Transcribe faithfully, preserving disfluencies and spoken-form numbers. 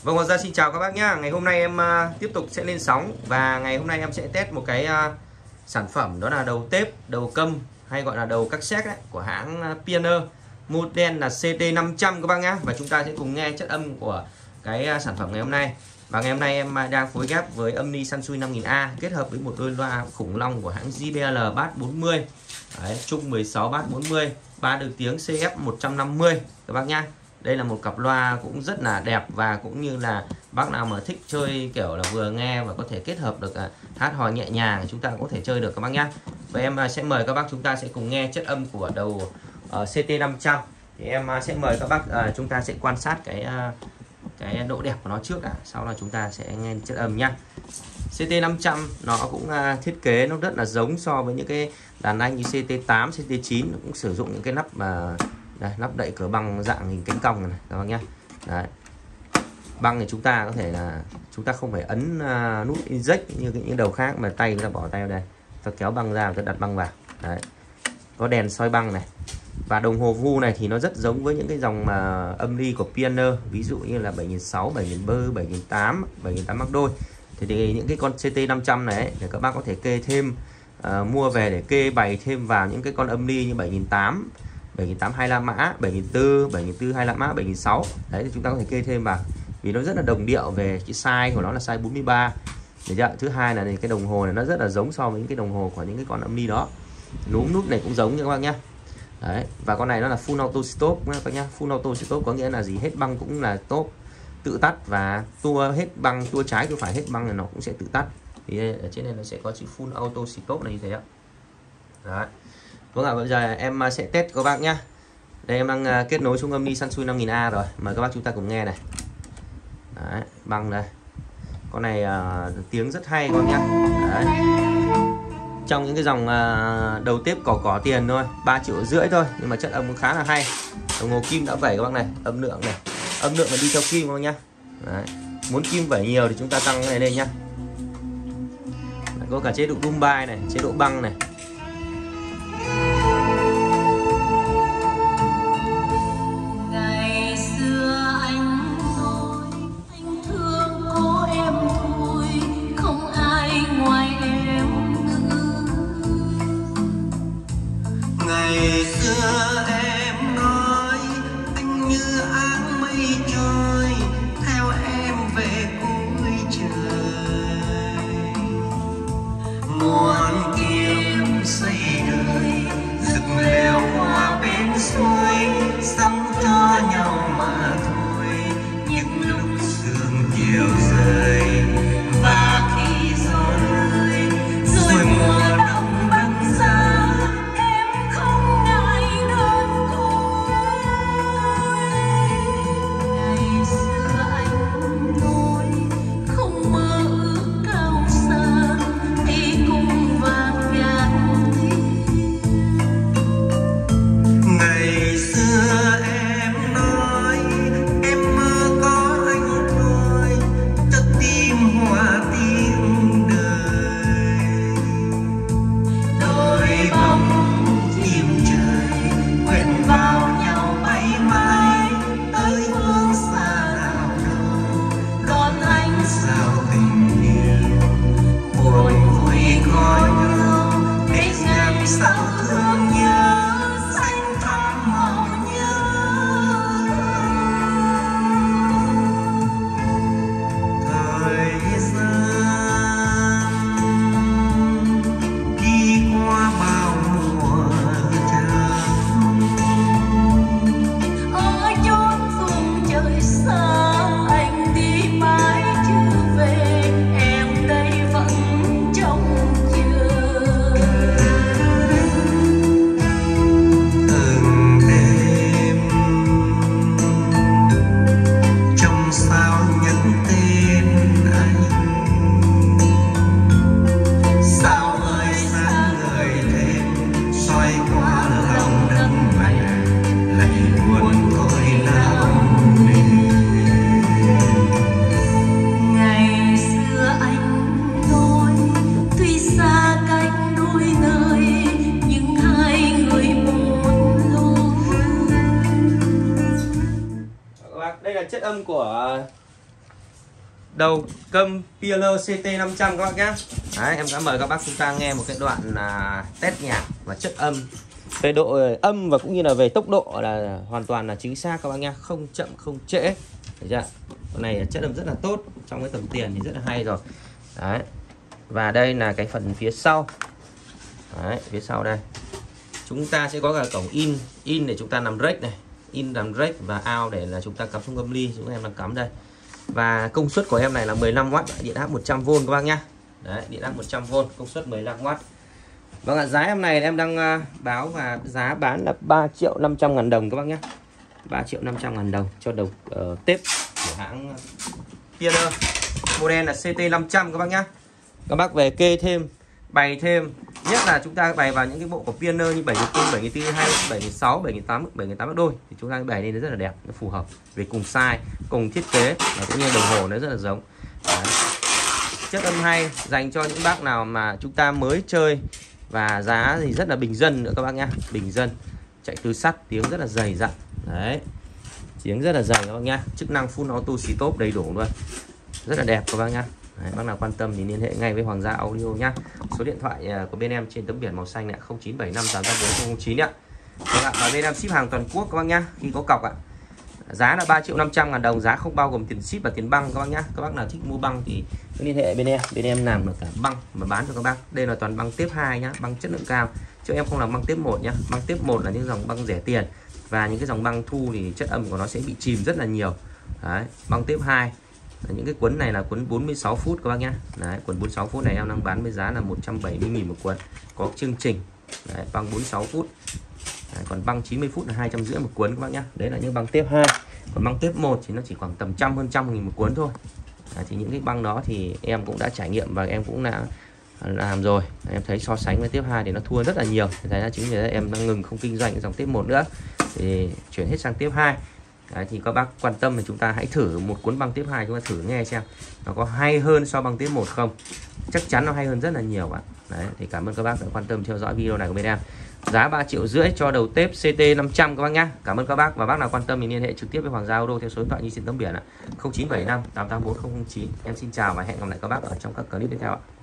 Vâng, Hoàng Gia xin chào các bác nhá. Ngày hôm nay em uh, tiếp tục sẽ lên sóng và ngày hôm nay em sẽ test một cái uh, sản phẩm đó là đầu tép, đầu câm hay gọi là đầu cassette đấy, của hãng uh, Pioneer, model là C T năm trăm các bác nhá. Và chúng ta sẽ cùng nghe chất âm của cái uh, sản phẩm ngày hôm nay. Và ngày hôm nay em uh, đang phối ghép với âm ni Sansui năm nghìn A kết hợp với một đôi loa khủng long của hãng J B L Bass bốn mươi. Đấy, chung mười sáu Bass bốn mươi, ba được tiếng C F một trăm năm mươi các bác nhá. Đây là một cặp loa cũng rất là đẹp và cũng như là bác nào mà thích chơi kiểu là vừa nghe và có thể kết hợp được hát hò nhẹ nhàng chúng ta có thể chơi được các bác nhá. Và em sẽ mời các bác chúng ta sẽ cùng nghe chất âm của đầu uh, C T năm trăm. Thì em sẽ mời các bác uh, chúng ta sẽ quan sát cái uh, cái độ đẹp của nó trước đã, sau là chúng ta sẽ nghe chất âm nhá. C T năm trăm nó cũng uh, thiết kế nó rất là giống so với những cái đàn anh như C T tám, C T chín, nó cũng sử dụng những cái nắp mà uh, đây, nắp đậy cửa băng dạng hình cánh cong này các bác nhé. Đấy. Băng thì chúng ta có thể là chúng ta không phải ấn uh, nút eject như những đầu khác mà tay chúng ta bỏ tay vào đây, ta kéo băng ra, ta đặt băng vào. Đấy. Có đèn soi băng này và đồng hồ vu này thì nó rất giống với những cái dòng mà âm ly của Pioneer, ví dụ như là bảy nghìn sáu trăm, bảy nghìn bơ, bảy nghìn tám trăm, bảy nghìn tám trăm mắc đôi. Thì, thì những cái con C T năm trăm này ấy, thì các bác có thể kê thêm, uh, mua về để kê bày thêm vào những cái con âm ly như bảy nghìn tám trăm, bảy nghìn tám trăm hai la mã, bảy nghìn bốn trăm, bảy nghìn bốn trăm hai la mã, bảy nghìn sáu trăm. Đấy thì chúng ta có thể kê thêm vào vì nó rất là đồng điệu về cái size của nó là size bốn mươi ba. Được chưa? Thứ hai là cái đồng hồ này nó rất là giống so với những cái đồng hồ của những cái con âm ly đó. Núm nút này cũng giống như các bác nhé. Đấy, và con này nó là full auto stop các bác nhá. Full auto stop có nghĩa là gì? Hết băng cũng là stop, tự tắt, và tua hết băng, tua trái tua phải hết băng là nó cũng sẽ tự tắt. Thì ở trên này nó sẽ có chữ full auto stop này như thế ạ. Đấy. Vâng ạ, bây giờ em sẽ test các bác nhá. Đây em đang kết nối xuống âm ni Sansui năm nghìn A rồi. Mời các bác chúng ta cùng nghe này. Đấy, băng đây. Con này uh, tiếng rất hay các bác nhá. Đấy. Trong những cái dòng uh, đầu tiếp cỏ cỏ tiền thôi, ba triệu rưỡi thôi, nhưng mà chất âm cũng khá là hay. Đồng hồ kim đã vẩy các bác này, âm lượng này. Âm lượng là đi theo kim các bác nhá. Đấy. Muốn kim vẩy nhiều thì chúng ta tăng cái này lên nhá. Đấy, có cả chế độ Dumbai này, chế độ băng này. Ngày xưa em nói anh như áng mây trôi theo em về cuối trời, muôn kiếp xây đời rực lều hoa bên suối, sắm cho nhau mà thôi. Những lúc sương chiều rơi và khi gió rơi rồi mùa đông băng giá, Đây là chất âm của đầu câm Peeler xê tê năm trăm các bác nhé. Đấy, em đã mời các bác chúng ta nghe một cái đoạn là test nhạc và chất âm. Về độ âm và cũng như là về tốc độ là hoàn toàn là chính xác các bác nhé, không chậm không trễ. Thấy chưa? Con này chất âm rất là tốt, trong cái tầm tiền thì rất là hay rồi. Đấy. Và đây là cái phần phía sau. Đấy, phía sau đây. Chúng ta sẽ có cả cổng in, in để chúng ta nằm rec này, in nằm rec và out để là chúng ta cắm xuống âm ly, chúng em đang cắm đây. Và công suất của em này là mười lăm oát, điện áp một trăm vôn các bác nhá. Đấy, điện áp một trăm vôn, công suất mười lăm oát. Vâng ạ, giá em này em đang uh, báo và giá bán là ba triệu năm trăm ngàn đồng các bác nhé. ba triệu năm trăm ngàn đồng cho đầu uh, tép của hãng uh, Pioneer. Model là xê tê năm trăm các bác nhé. Các bác về kê thêm, bày thêm, nhất là chúng ta bày vào những cái bộ của Pioneer như bảy nghìn bốn trăm, bảy nghìn bốn trăm hai mươi, bảy nghìn sáu trăm, bảy nghìn tám trăm, bảy nghìn tám trăm đôi thì chúng ta bày lên nó rất là đẹp, nó phù hợp về cùng size, cùng thiết kế và cũng như đồng hồ nó rất là giống. Đấy. Chất âm hay dành cho những bác nào mà chúng ta mới chơi và giá thì rất là bình dân nữa các bác nhá, bình dân, chạy từ sắt, tiếng rất là dày dặn. Đấy. Tiếng rất là dày các bác nhá, chức năng full auto stop đầy đủ luôn. Rất là đẹp các bác nhá. Đấy, bác nào quan tâm thì liên hệ ngay với Hoàng Gia Audio nhá. Số điện thoại của bên em trên tấm biển màu xanh này không chín bảy năm tám tám bốn không không chín ạ. Vâng ạ, và bên em ship hàng toàn quốc các bác nhá, khi có cọc ạ. Giá là ba triệu năm trăm ngàn đồng, giá không bao gồm tiền ship và tiền băng các bác nhá. Các bác nào thích mua băng thì cứ liên hệ bên em, bên em làm được cả băng mà bán cho các bác. Đây là toàn băng tiếp hai nhá, băng chất lượng cao. Chứ em không làm băng tiếp một nhá. Băng tiếp một là những dòng băng rẻ tiền và những cái dòng băng thu thì chất âm của nó sẽ bị chìm rất là nhiều. Đấy, băng tiếp hai. Những cái cuốn này là cuốn bốn mươi sáu phút các bác nhá. Đấy, cuốn bốn mươi sáu phút này em đang bán với giá là một trăm bảy mươi nghìn một cuốn. Có chương trình. Đấy, băng bốn mươi sáu phút. Đấy, còn băng chín mươi phút là hai trăm rưỡi một cuốn các bác nhá. Đấy là những băng tiếp hai. Còn băng tiếp một thì nó chỉ khoảng tầm trăm hơn trăm nghìn một cuốn thôi. Đấy, thì những cái băng đó thì em cũng đã trải nghiệm và em cũng đã làm rồi. Em thấy so sánh với tiếp hai thì nó thua rất là nhiều. Thế là chính vì thế em đang ngừng không kinh doanh dòng tiếp một nữa. Thì chuyển hết sang tiếp hai. Đấy, thì các bác quan tâm thì chúng ta hãy thử một cuốn băng tiếp hai, chúng ta thử nghe xem nó có hay hơn so băng tiếp một không. Chắc chắn nó hay hơn rất là nhiều bạn. Đấy, thì cảm ơn các bác đã quan tâm theo dõi video này của bên em. Giá ba triệu rưỡi cho đầu tép xê tê năm trăm các bác nhá. Cảm ơn các bác, và bác nào quan tâm thì liên hệ trực tiếp với Hoàng Gia Audio theo số điện thoại như trên tấm biển ạ. không chín bảy năm tám tám bốn không không chín. Em xin chào và hẹn gặp lại các bác ở trong các clip tiếp theo ạ.